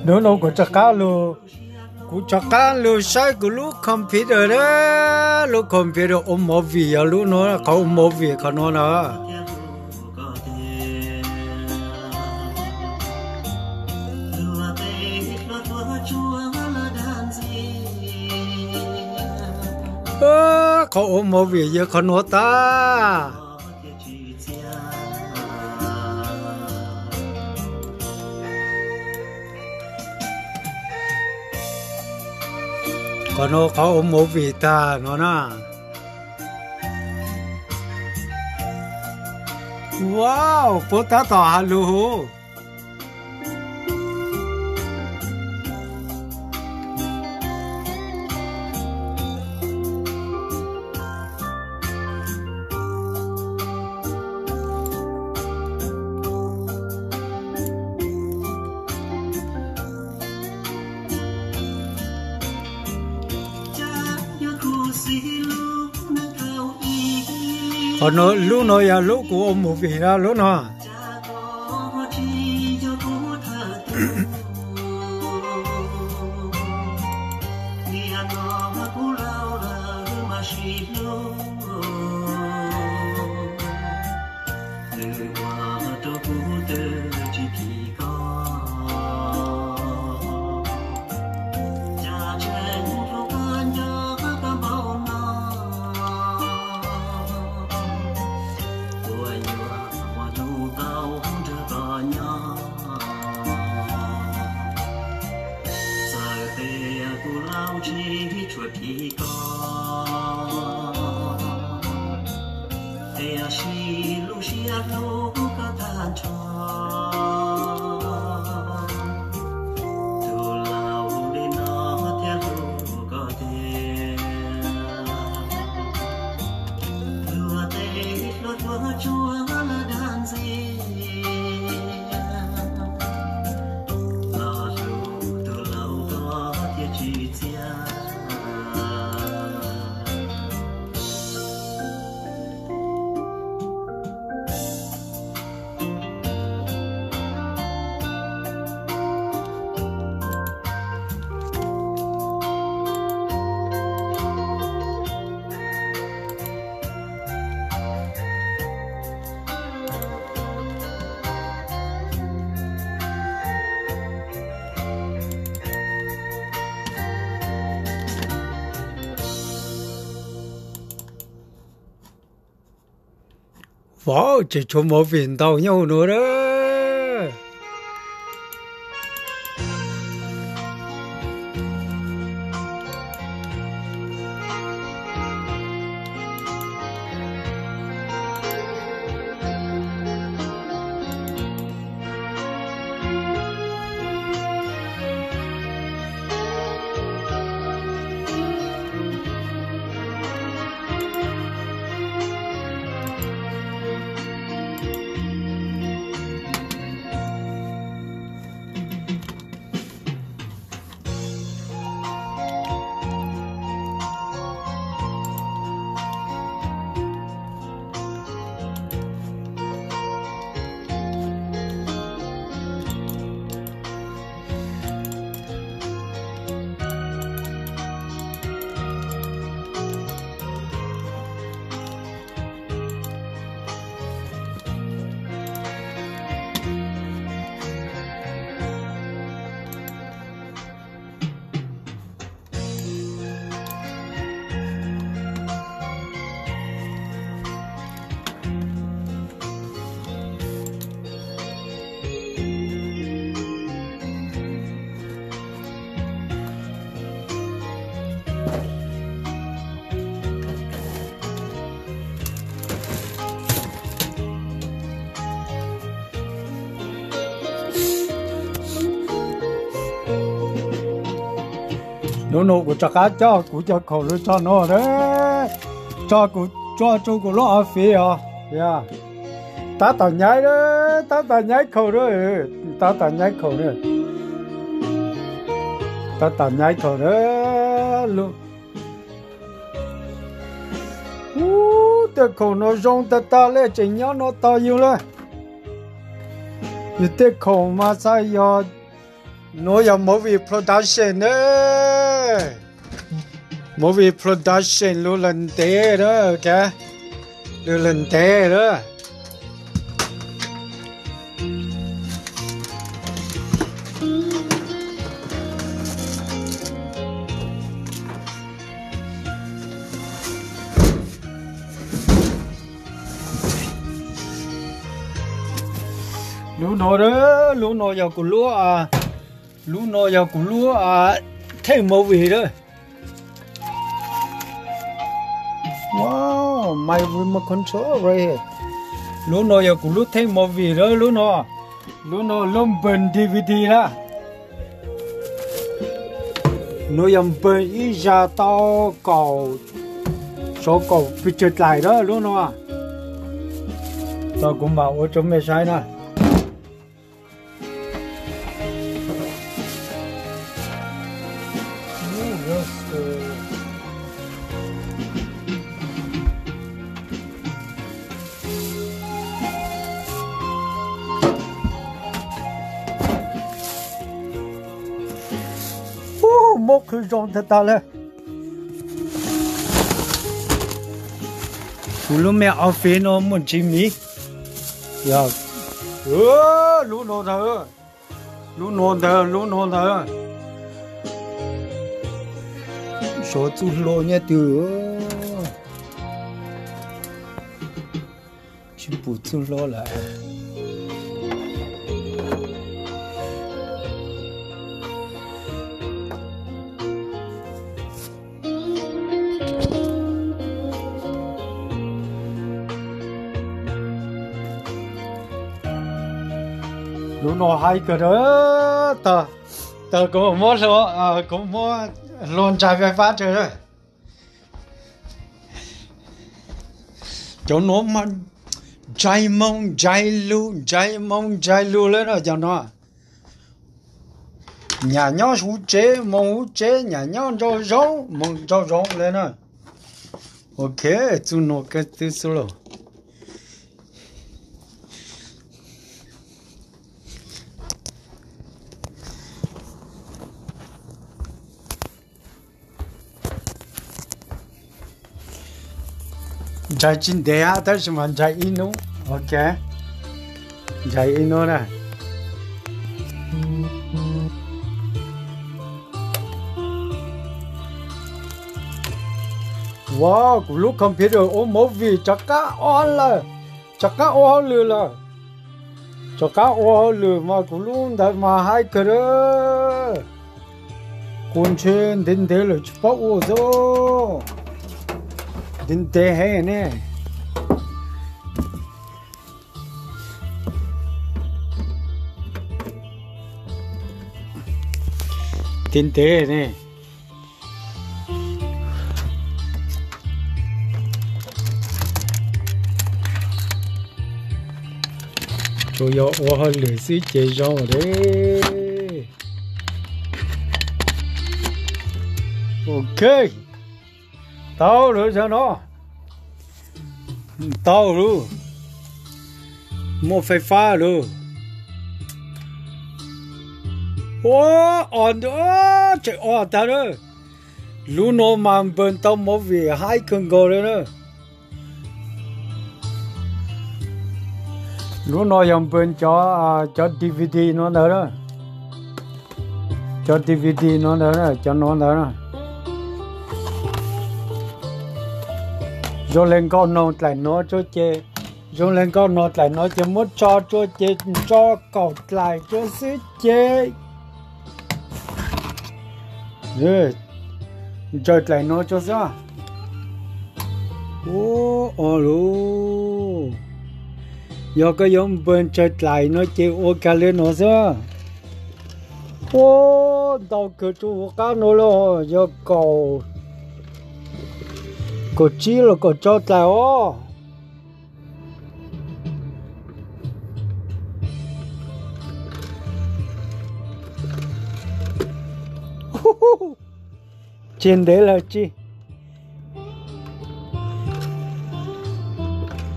nó của chắc cá luôn của chắc cá luôn sai của lúc computer đó lúc computer mỏ vì à lúc nó không mỏ vì còn nó nè không mỏ vì giờ còn nó ta còn nó có mỏ vì ta nó nè wow bố ta tỏ hà lù còn nó lúc nó ya lúc của ông một vị ra lúc nó wow chỉ cho một viên tàu nhau nữa đó nó của chắc cá cho của cho khẩu luôn cho nó đấy cho của cho của nó ở phía à ta tao nhảy đó ta nhảy khẩu đó ta nhảy khẩu đó ta nhảy khẩu đó luôn khẩu nó rong ta lên chỉ nhớ nó to nhiều lên như khẩu mà sao giờ nó giống movie production đấy, movie production luôn lần té đó kìa, luôn lần té đó. lúa nó vào củ lúa thấy màu gì đó. Wow, my remote control right here. Lúa nó vào củ lúa thấy màu gì đó, lúa nó lông bền DVD đó. Nó làm bền ý ra tao cầu số cầu bị trượt lại đó lúa nó. Tao cũng bảo ở trong mẹ sai nè. Một cái rong thật ta lên. Lúc mẹ ở phía nó muốn chim mì. Dạ. Lũ nó thở. Số chú lô nhé từ. Chim bù chú lô lại. Lũ nó hay cái đó tờ cũng mua số cũng mua lon trái phải phát trời rồi chỗ nó mà trái mông lên rồi cho nó nhà nhau hú chế mông hú chế nhà nhau cho rau mông cho rau lên rồi ok chú nó cái thứ số trái chín đẻ đó chứ mà trái inu, ok, trái inu này, wow, của lúc computer ôm máu vì chắc cá on lừa mà của lúc đã mà hai cái đó, con trên đến thế là chụp bao rồi. Din te hai nè. Din te nè. Cho yo ô hơi lười xí chế rau đấy. Ok. Tao rồi sao nó tao rồi mua phải pha rồi on đó chạy on ta đó lú nó mà bên tao mua về hai con gà rồi nữa lú nó dùng bên cho DVD nó nữa cho DVD nó nữa cho nó nữa rồi lên con nó lại nó cho chế rồi lên con nó lại nó chỉ muốn cho chế cho cột lại cho xí chế rồi lại nó cho sao alo giờ cái giống bên chơi lại nó chế ô cả lên nó sao tao cứ chú cá nó lo giờ cầu có chi là có cho tao trên đấy là chi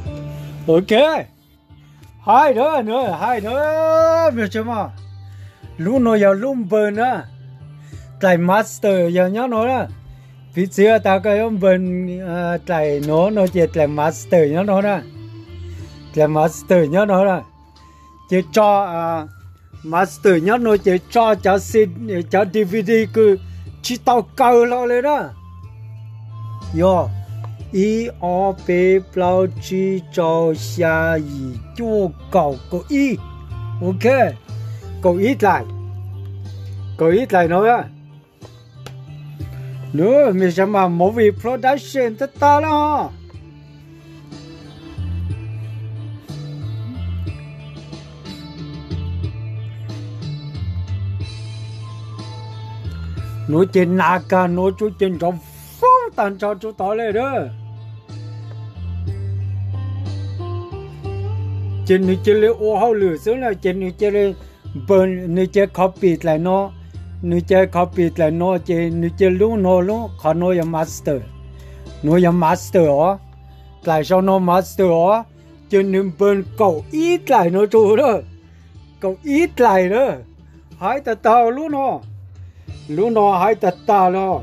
ok hai nữa việc chứ mà lúc nó giờ lúc bền á tại master giờ nhớ nó đó phía xưa ta cái ông bền tại nó chỉ tại master nhớ nó đó tại master nhớ nó đó chỉ cho master nhớ nó chỉ cho CD cho DVD cứ chỉ tao cầu lo lên đó yo y o p bao chi cho xa y cho cầu có y ok cầu ít lại nói á nữa mình sẽ mà movie production tất ta đó nói trên naka nói chú trên trong phố tàn cho chú tỏ lên đó trên này chơi ô hao lửa xuống là trên này chơi bên này chơi copy lại nó này chơi copy lại nó chơi này chơi luôn khó nói là master ó lại sau nó master ó trên này bên cậu ít lại nó chú đó cậu ít lại đó hai ta tao luôn nó hai ta tao đó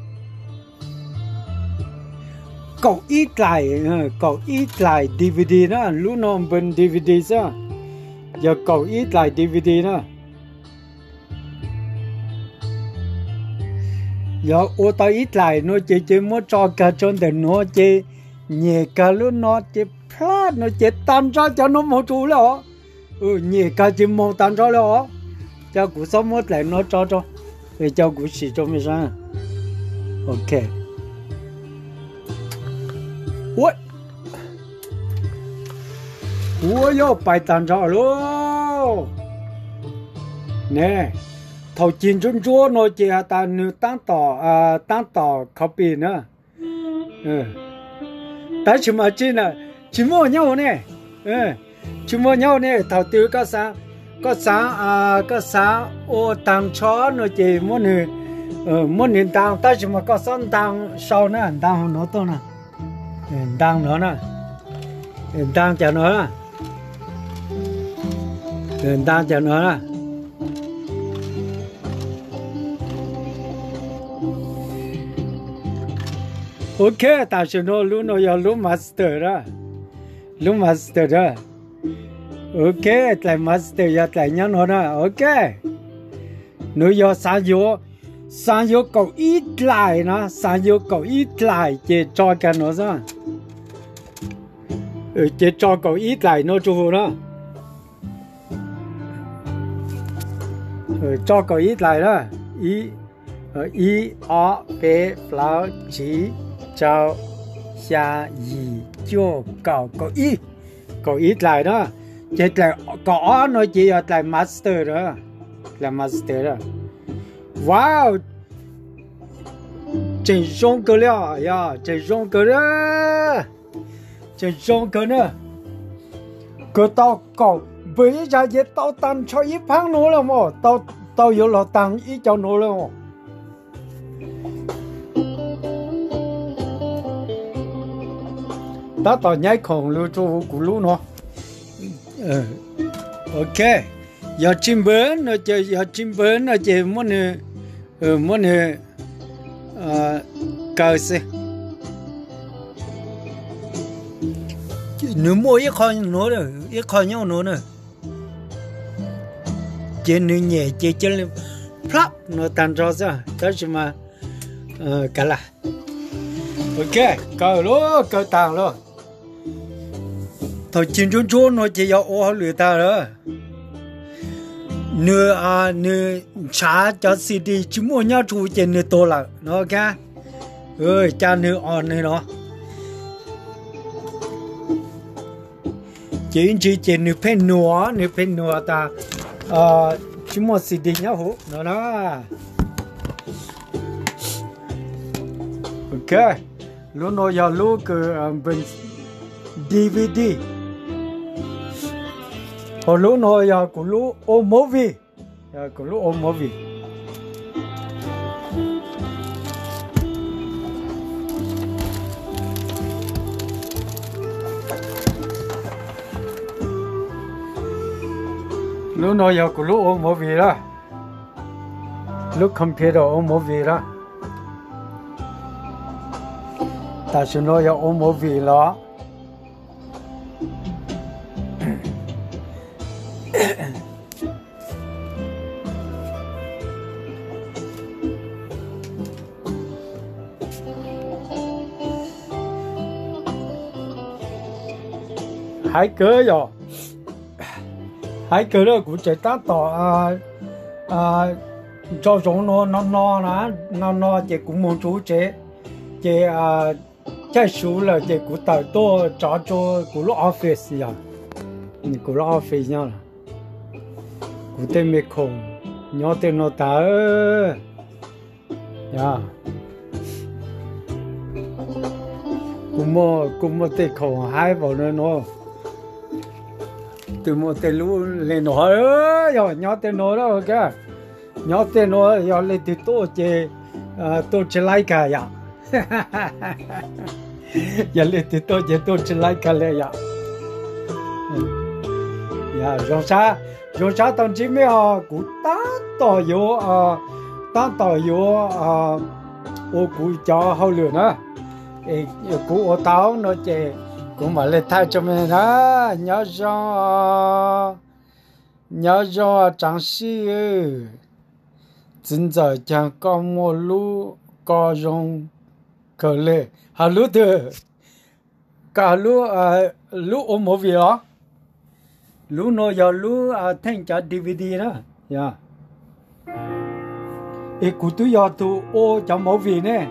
cậu ít lại DVD đó lúc nó bên DVD sao giờ cậu ít lại DVD đó giờ ô tao ít lại nó chỉ muốn cho cả chân để nó chỉ nhẹ cả lúc nó chỉ plát nó chỉ tan ra cho nó một chú đó nhẹ cả chỉ một tan ra đó cho cụ sống mất lại nó cho để cho cụ xì cho mình sao ok ôi yo bài tàn rõ luôn nè thầu chín chung chúa nó chỉ là ta nữ tăng tỏ copy nữa tại chỉ mà chỉ là chỉ mua nhau nè chỉ mua nhau nè thầu tiêu có sáng ô tăng chó nó chỉ muốn nhìn tăng tại chỉ mà có sáng tăng sau nữa tăng nó to nè tăng nữa nè tăng cho nó nè tăng cho nó nè ok ta chỉ nó lúc nó giờ lúc master đó ok lại master giờ lại nhớ nó nè ok nó giờ sáng vô cậu ít lại nó sáng vô cậu ít lại chỉ cho cái nó ra chỉ cho cậu ít lại nó chú đó cho cậu ít lại đó y o p lao chỉ cho xa y cho cậu ít lại đó chỉ là có nó chỉ là master đó wow真容格了呀真容格了个到搞bây giờ chỉ tao tăng cho ít phang nữa là mà tao有了tăng ít cho nữa là mà tao nhảy khổng lưu cho cụ lưu nó ok giờ chim bướn nó chỉ muốn cờ xe nếu mua ít con nữa rồi ít con nhau nữa trên nữ nhẹ trên lên plop nó tan ra ra đó chỉ mà cả là ok cờ tàng luôn thôi chín chỗ nó chỉ có ô lửa ta đó nửa trả cho CD chỉ muốn nhau chủ trên nửa to là nó ok cha nửa on này nó chỉ trên nửa pen nửa ta chỉ muốn CD nhau hú nó đó ok lúc nó giờ lúc cái bên DVD hồi lúc nó giờ của lúc ôm movie lúc nó giờ của lúc ôm movie đó lúc computer ôm một vị đó ta sẽ nói ôm một vị đó hai cỡ rồi hai cỡ đó cũng chỉ ta tỏ cho chúng nó chỉ cũng muốn chú chế chỉ cái số là chỉ cũng tạo to cho cũng lo office à cũng lo office nhau cũng tên mấy không nhau tên nó ta ya cũng một tên không hai vào nó từ một tên lú lên nó rồi nhau tên nó đó ok nhau tên nó rồi lên từ tôi chỉ lại cả ya giờ lên từ tôi chỉ lại cảเลยya ya rồi sao tao chỉ mấy cụ ta tỏ vô ô cụ cho hậu lửa nữa cụ ô tao nó chè cũng mà lên thay cho mình đó nhớ cho trang sĩ chính giờ chẳng có một lũ có rong cờ lệ hà lũ từ cả lũ ôm một việc đó lũ nó giờ lũ thanh trả DVD đó ya cụ tôi giờ tôi ô cho một việc nè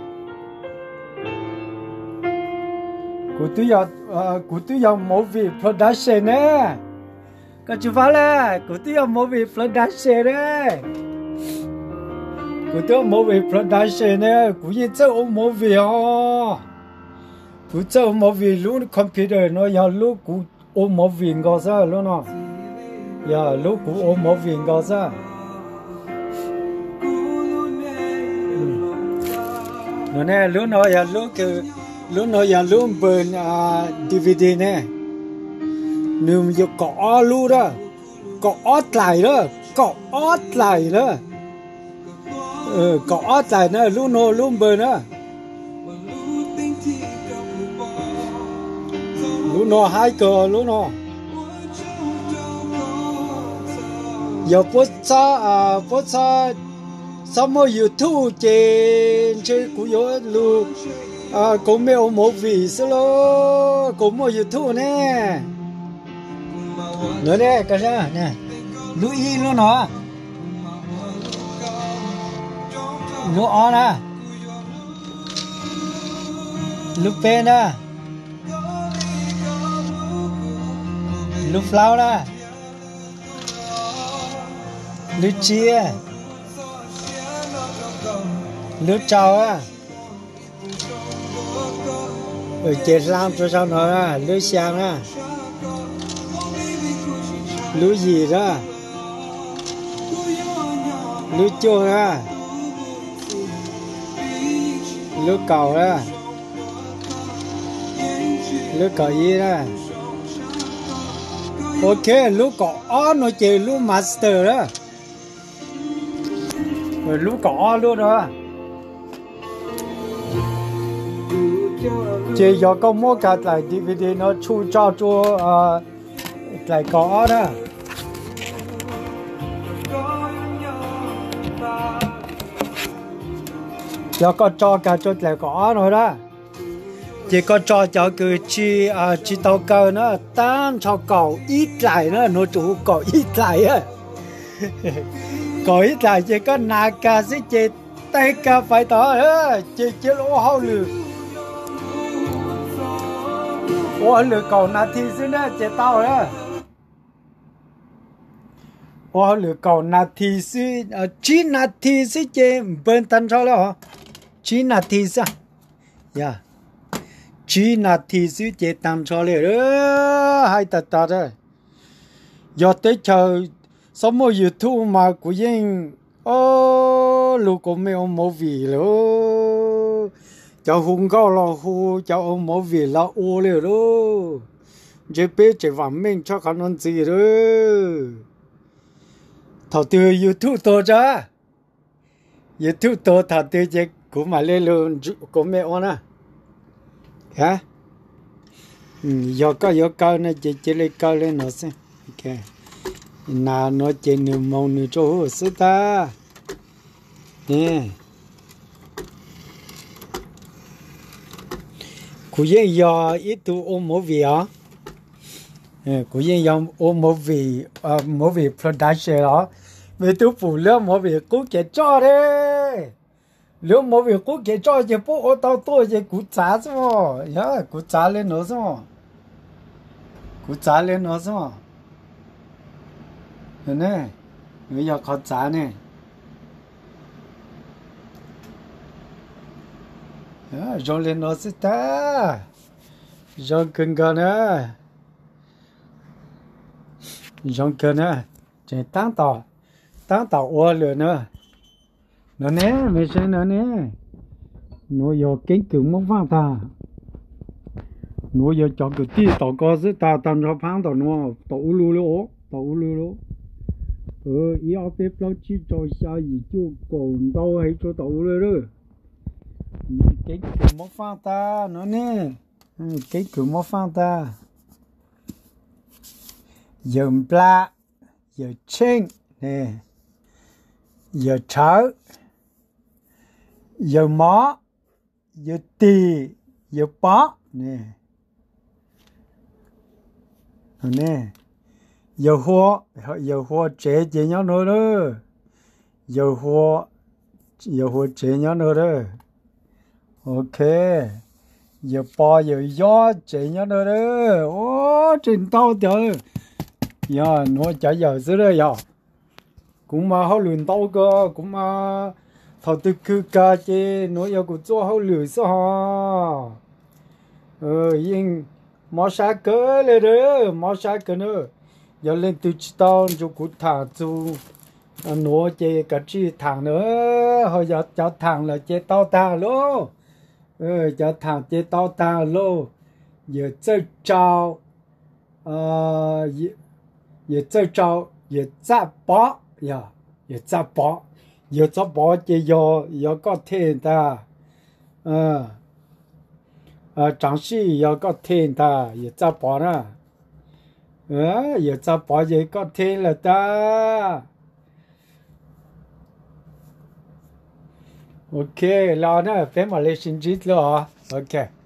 cụ tôi giờ một việc production nè các chú phải là cụ tôi giờ một việc production nè cụ tôi một việc production nè cụ như chơi một việc cụ chơi một việc lúc computer nó giờ lúc cụ ôm một việc gọi ra lúc nào giờ lúc cụ ôm một việc gọi ra nó nè lúc nào giờ lúc nào giờ lúc bên DVD nè nếu giờ có luôn đó có ót lại đó có ót lại đó có ót lại nữa lúc nào lúc bên đó lúc nào hai cờ lúc nào giờ post sao mà YouTube trên của yo lu có mấy một vị số lo có một YouTube nè nữa nè cái gì nè lưu ý luôn nó lưu on nè lưu pen nè lưu flower nè lưu chia lưu chào á ở chế làm cho sao nó á lưu sáng á lưu gì đó lưu chuông á lưu cầu á lưu cầu gì đó ok lưu cầu on nó chế lưu master đó rồi lưu cầu luôn đó chỉ do có mua cả lại DVD nó chu cho lại có đó do có cho cả cho lại có rồi đó chỉ có cho cứ chỉ tao cơ nó tan cho cậu ít lại nữa nó chủ cậu ít lại á cậu ít lại chỉ có nà cả sẽ chỉ tay cả phải đó chỉ lỗ hậu lử ô lử cậu nà thì xí nữa chỉ tao đó ô lử cậu nà thì xí chỉ nà thì xí chỉ bên tan cho đó chỉ nà thì sao yeah chỉ nà thì xí chỉ tan cho liền đó hai tạt đó giờ tới chờ sống ở YouTube mà của anh lúc có mấy ông mua vị luôn cháu hùng cao là hù cháu ông mua vị là ô liền đó chỉ biết chỉ vào mình cho khả năng gì đó thầu từ YouTube tôi ra giờ thu tô thà tư chế cũng mà lên luôn cũng mẹ ôn à hả giờ có này chỉ lấy có lên nó xem ok nào nó chỉ nửa mông nửa chỗ sự ta nè cú yên giờ ít tu ôm một vị á cú yên giờ ôm một vị production đó về tu phụ lượng một vị cú kể cho đấy lượng một vị cú kể cho chỉ bộ ô tô tôi chỉ cú trả chứ mà nhá cú trả lên nó chứ mà cú trả lên nó chứ mà nè bây giờ khó trả nè rồi lên nó sẽ ta rồi cần gần nữa rồi cần nữa chỉ tăng tàu ô lửa nữa nó nè mấy xe nó nè nó giờ kính cứng mốc vang ta nó giờ cho cái tí tàu có sẽ ta tầm cho phang tàu nó tàu u lu ý ở bên đó chỉ cho sao gì chú còn đâu hay cho tàu rồi cái cửa móc phan ta nó nè cái cửa móc phan ta giờ pla giờ chênh nè giờ cháo giờ mó giờ tì giờ bó nè nè giờ hoa chế nhau nữa đó giờ hoa chế nhau nữa đó ok giờ bò giờ gió chế nhau nữa đó ô trên tàu trời giờ nó chạy giờ xưa đó giờ cũng mà họ luyện tàu cơ cũng mà thầu tư cứ cả chế nó giờ cũng cho họ luyện sao yên mò sa cơ lên đó mò sa cơ nữa giờ lên từ tàu cho cụ thả chú nó chế cả chi thẳng nữa hồi giờ cho thẳng là chế tàu ta luôn cho thẳng chế tàu ta luôn giờ chơi trâu giờ chơi trâu giờ chặt bó giờ chặt bó chế giờ có thêm ta trang sĩ giờ có thêm ta giờ chặt bó nè giờ chặt bó giờ có thêm là ta ok, lo nữa, phải mà lên xin chít lo, ok.